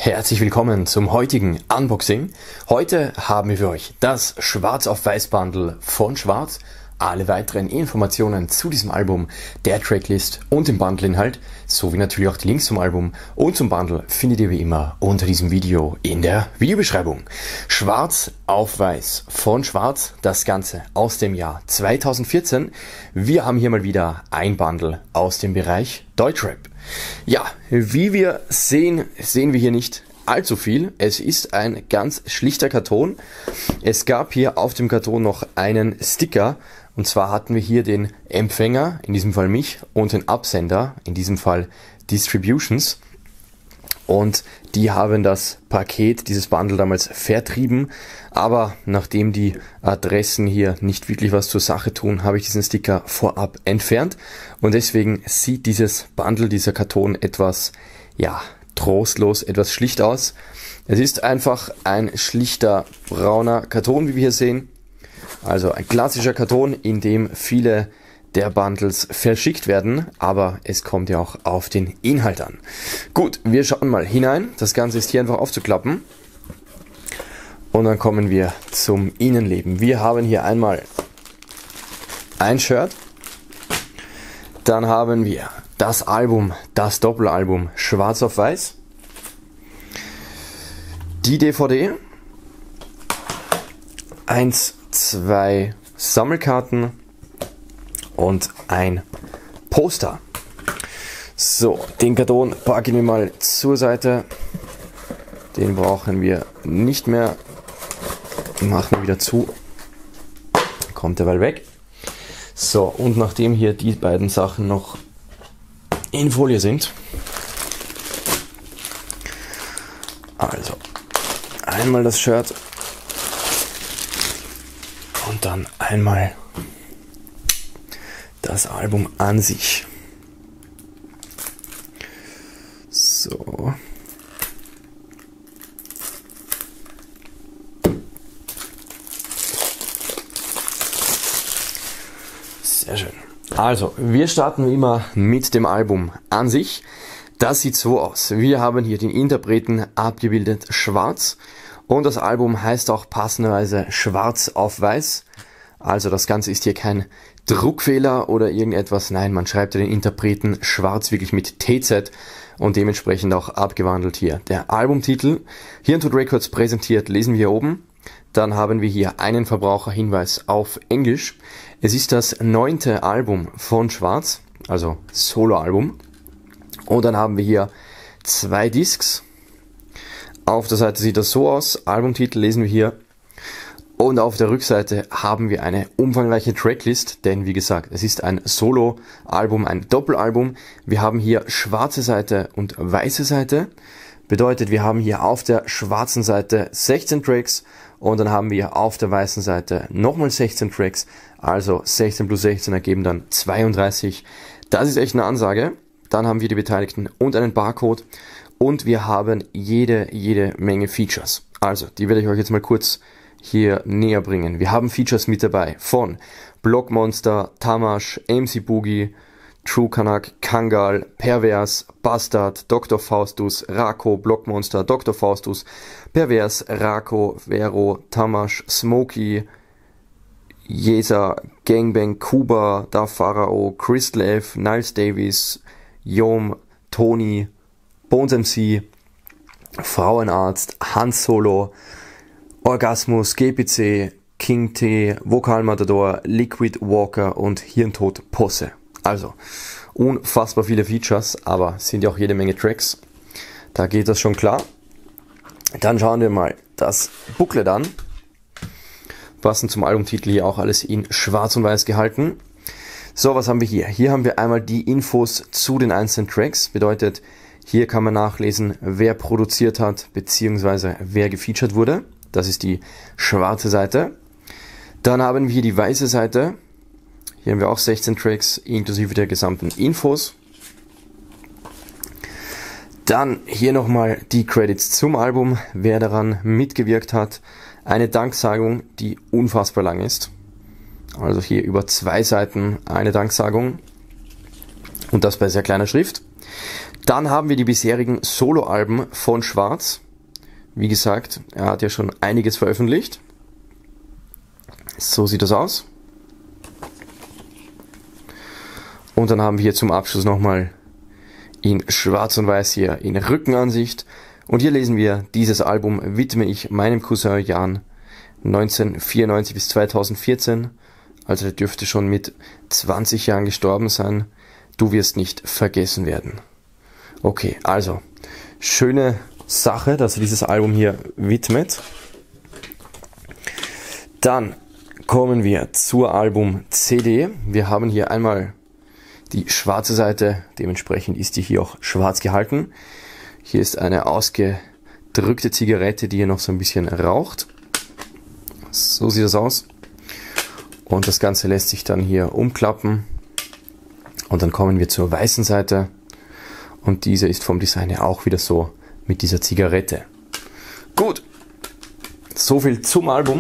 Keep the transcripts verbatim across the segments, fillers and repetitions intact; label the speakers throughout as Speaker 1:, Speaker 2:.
Speaker 1: Herzlich willkommen zum heutigen Unboxing. Heute haben wir für euch das Schwarz auf Weiß Bundle von Schwarz. Alle weiteren Informationen zu diesem Album, der Tracklist und dem Bundle-Inhalt, sowie natürlich auch die Links zum Album und zum Bundle findet ihr wie immer unter diesem Video in der Videobeschreibung. Schwarz auf Weiß von Schwarz, das Ganze aus dem Jahr zweitausendvierzehn. Wir haben hier mal wieder ein Bundle aus dem Bereich Deutschrap. Ja, wie wir sehen, sehen wir hier nicht allzu viel. Es ist ein ganz schlichter Karton. Es gab hier auf dem Karton noch einen Sticker. Und zwar hatten wir hier den Empfänger, in diesem Fall mich, und den Absender, in diesem Fall Distributions. Und die haben das Paket, dieses Bundle damals vertrieben. Aber nachdem die Adressen hier nicht wirklich was zur Sache tun, habe ich diesen Sticker vorab entfernt. Und deswegen sieht dieses Bundle, dieser Karton etwas, ja, trostlos, etwas schlicht aus. Es ist einfach ein schlichter brauner Karton, wie wir hier sehen. Also ein klassischer Karton, in dem viele der Bundles verschickt werden, aber es kommt ja auch auf den Inhalt an. Gut, wir schauen mal hinein. Das Ganze ist hier einfach aufzuklappen. Und dann kommen wir zum Innenleben. Wir haben hier einmal ein Shirt. Dann haben wir das Album, das Doppelalbum Schwarz auf Weiß. Die D V D. Eins, zwei Sammelkarten und ein Poster. So, den Karton packen wir mal zur Seite. Den brauchen wir nicht mehr. Machen wir wieder zu. Kommt derweil weg. So, und nachdem hier die beiden Sachen noch in Folie sind, also einmal das Shirt und dann einmal das Album an sich. So. Sehr schön. Also, wir starten wie immer mit dem Album an sich. Das sieht so aus. Wir haben hier den Interpreten abgebildet schwarz und das Album heißt auch passenderweise Schwarz auf Weiß. Also das Ganze ist hier kein Druckfehler oder irgendetwas. Nein, man schreibt den Interpreten schwarz wirklich mit T Z und dementsprechend auch abgewandelt hier. Der Albumtitel, Hirntod Records präsentiert, lesen wir hier oben. Dann haben wir hier einen Verbraucherhinweis auf Englisch. Es ist das neunte Album von Schwarz, also Soloalbum. Und dann haben wir hier zwei Discs. Auf der Seite sieht das so aus. Albumtitel lesen wir hier. Und auf der Rückseite haben wir eine umfangreiche Tracklist, denn wie gesagt, es ist ein Solo-Album, ein Doppelalbum. Wir haben hier schwarze Seite und weiße Seite. Bedeutet, wir haben hier auf der schwarzen Seite sechzehn Tracks und dann haben wir auf der weißen Seite nochmal sechzehn Tracks. Also sechzehn plus sechzehn ergeben dann zweiunddreißig. Das ist echt eine Ansage. Dann haben wir die Beteiligten und einen Barcode und wir haben jede, jede Menge Features. Also, die werde ich euch jetzt mal kurz hier näher bringen. Wir haben Features mit dabei von Blockmonster, Tamash, M C Boogie, True Kanak, Kangal, Pervers, Bastard, Doktor Faustus, Rako, Blockmonster, Doktor Faustus, Pervers, Rako, Vero, Tamash, Smokey, Jesa, Gangbang, Kuba, Da Pharao, Christlev, Niles Davis, Yom, Tony, Bones M C, Frauenarzt, Hans Solo, Orgasmus, G P C, King T, Vokalmatador, Liquid Walker und Hirntod Posse. Also, unfassbar viele Features, aber sind ja auch jede Menge Tracks. Da geht das schon klar. Dann schauen wir mal das Booklet an. Passend zum Albumtitel hier auch alles in schwarz und weiß gehalten. So, was haben wir hier? Hier haben wir einmal die Infos zu den einzelnen Tracks. Bedeutet, hier kann man nachlesen, wer produziert hat, beziehungsweise wer gefeatured wurde. Das ist die schwarze Seite. Dann haben wir hier die weiße Seite. Hier haben wir auch sechzehn Tracks, inklusive der gesamten Infos. Dann hier nochmal die Credits zum Album, wer daran mitgewirkt hat. Eine Danksagung, die unfassbar lang ist. Also hier über zwei Seiten eine Danksagung. Und das bei sehr kleiner Schrift. Dann haben wir die bisherigen Soloalben von Schwarz. Wie gesagt, er hat ja schon einiges veröffentlicht. So sieht das aus. Und dann haben wir hier zum Abschluss nochmal in Schwarz und Weiß hier in Rückenansicht. Und hier lesen wir: Dieses Album widme ich meinem Cousin Jan, neunzehnhundertvierundneunzig bis zweitausendvierzehn. Also er dürfte schon mit zwanzig Jahren gestorben sein. Du wirst nicht vergessen werden. Okay, also schöne Sache, dass er dieses Album hier widmet. Dann kommen wir zur Album-C D. Wir haben hier einmal die schwarze Seite, dementsprechend ist die hier auch schwarz gehalten. Hier ist eine ausgedrückte Zigarette, die hier noch so ein bisschen raucht. So sieht das aus. Und das Ganze lässt sich dann hier umklappen. Und dann kommen wir zur weißen Seite. Und diese ist vom Design her auch wieder so mit dieser Zigarette. Gut, so viel zum Album.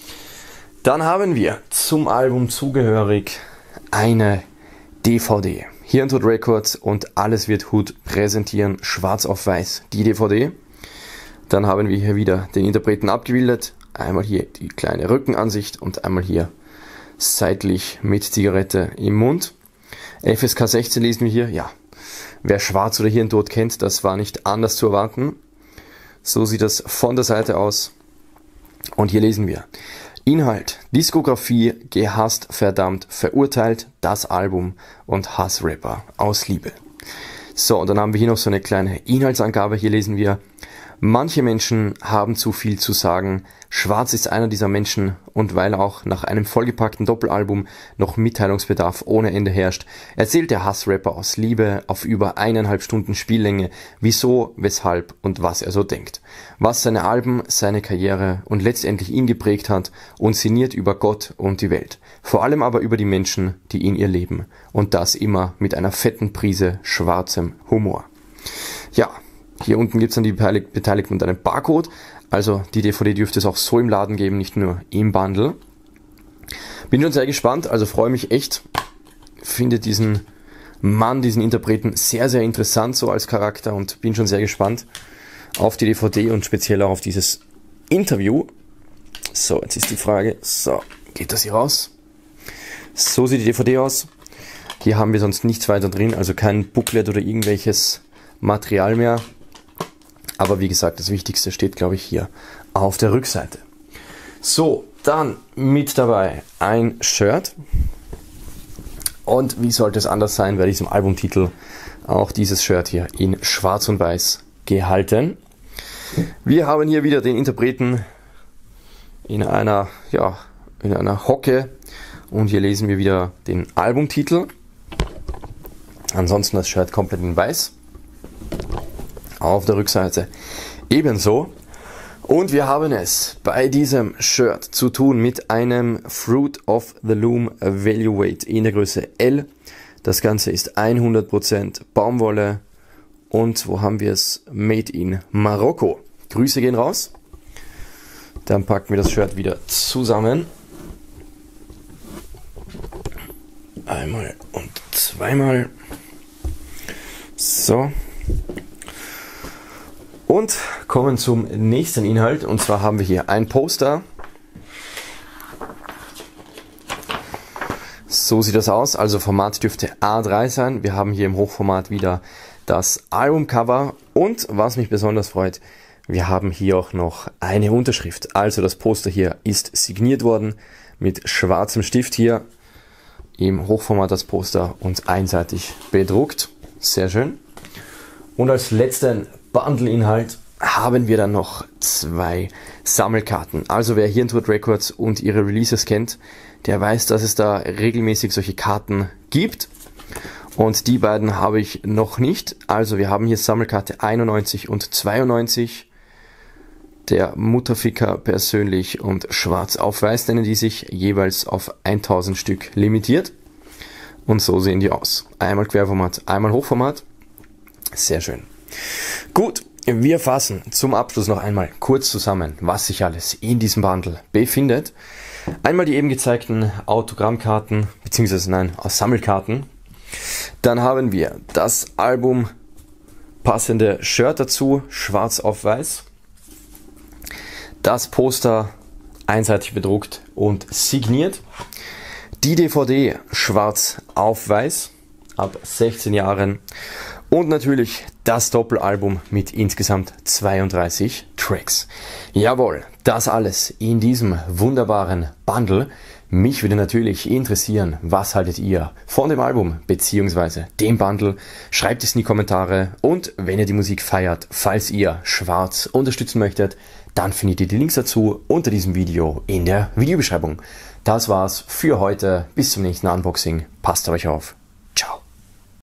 Speaker 1: Dann haben wir zum Album zugehörig eine D V D. Hirntod Records und Alles wird Hut präsentieren schwarz auf weiß die D V D. Dann haben wir hier wieder den Interpreten abgebildet. Einmal hier die kleine Rückenansicht und einmal hier seitlich mit Zigarette im Mund. F S K sechzehn lesen wir hier. Ja, wer Schwarz oder Hirntod kennt, das war nicht anders zu erwarten. So sieht das von der Seite aus. Und hier lesen wir: Inhalt, Diskografie, gehasst, verdammt, verurteilt, das Album und Hassrapper aus Liebe. So, und dann haben wir hier noch so eine kleine Inhaltsangabe. Hier lesen wir: Manche Menschen haben zu viel zu sagen. Schwarz ist einer dieser Menschen, und weil auch nach einem vollgepackten Doppelalbum noch Mitteilungsbedarf ohne Ende herrscht, erzählt der Hassrapper aus Liebe auf über eineinhalb Stunden Spiellänge, wieso, weshalb und was er so denkt. Was seine Alben, seine Karriere und letztendlich ihn geprägt hat, und sinniert über Gott und die Welt. Vor allem aber über die Menschen, die in ihr leben. Und das immer mit einer fetten Prise schwarzem Humor. Ja, hier unten gibt es dann die Beteiligten und einen Barcode. Also die D V D dürfte es auch so im Laden geben, nicht nur im Bundle. Bin schon sehr gespannt, also freue mich echt. Finde diesen Mann, diesen Interpreten sehr, sehr interessant so als Charakter und bin schon sehr gespannt auf die D V D und speziell auch auf dieses Interview. So, jetzt ist die Frage, so, geht das hier raus? So sieht die D V D aus. Hier haben wir sonst nichts weiter drin, also kein Booklet oder irgendwelches Material mehr. Aber wie gesagt, das Wichtigste steht, glaube ich, hier auf der Rückseite. So, dann mit dabei ein Shirt. Und wie sollte es anders sein bei diesem Albumtitel? Auch dieses Shirt hier in schwarz und weiß gehalten. Wir haben hier wieder den Interpreten in einer, ja, in einer Hocke. Und hier lesen wir wieder den Albumtitel. Ansonsten das Shirt komplett in weiß. Auf der Rückseite ebenso. Und wir haben es bei diesem Shirt zu tun mit einem Fruit of the Loom Value Weight in der Größe L. Das Ganze ist hundert Prozent Baumwolle. Und wo haben wir es? Made in Marokko. Grüße gehen raus. Dann packen wir das Shirt wieder zusammen. Einmal und zweimal. So. Und kommen zum nächsten Inhalt, und zwar haben wir hier ein Poster. So sieht das aus, also Format dürfte A drei sein. Wir haben hier im Hochformat wieder das Albumcover und was mich besonders freut, wir haben hier auch noch eine Unterschrift. Also das Poster hier ist signiert worden mit schwarzem Stift hier im Hochformat das Poster und einseitig bedruckt. Sehr schön. Und als letzten Bundle-Inhalt haben wir dann noch zwei Sammelkarten. Also wer Hirntod Records und ihre Releases kennt, der weiß, dass es da regelmäßig solche Karten gibt. Und die beiden habe ich noch nicht. Also wir haben hier Sammelkarte einundneunzig und zweiundneunzig. Der Mutterficker persönlich und schwarz auf weiß nennen die sich, jeweils auf tausend Stück limitiert. Und so sehen die aus. Einmal Querformat, einmal Hochformat. Sehr schön. Gut, wir fassen zum Abschluss noch einmal kurz zusammen, was sich alles in diesem Bundle befindet. Einmal die eben gezeigten Autogrammkarten, beziehungsweise nein, Sammelkarten. Dann haben wir das Album passende Shirt dazu, schwarz auf weiß. Das Poster einseitig bedruckt und signiert. Die D V D schwarz auf weiß, ab sechzehn Jahren. Und natürlich das Doppelalbum mit insgesamt zweiunddreißig Tracks. Jawohl, das alles in diesem wunderbaren Bundle. Mich würde natürlich interessieren, was haltet ihr von dem Album bzw. dem Bundle? Schreibt es in die Kommentare und wenn ihr die Musik feiert, falls ihr Schwarz unterstützen möchtet, dann findet ihr die Links dazu unter diesem Video in der Videobeschreibung. Das war's für heute. Bis zum nächsten Unboxing. Passt auf euch auf.